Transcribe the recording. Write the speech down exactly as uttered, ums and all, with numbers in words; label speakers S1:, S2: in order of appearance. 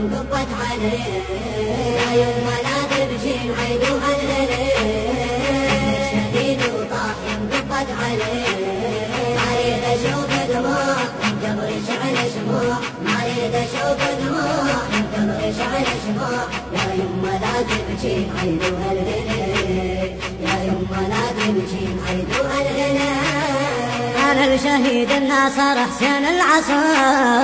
S1: انقبت عليه، يا يما لا تبكين عيدوها الهليل، شهيد وطاح انقبت عليه، ما اريد اشوف دموع من قبر شعل شموع، ما اريد اشوف دموع من قبر شعل شموع، يا يما لا تبكين عيدوها الهليل، يا يما لا تبكين عيدوها الهليل. على الشهيد الناصر حسين العصر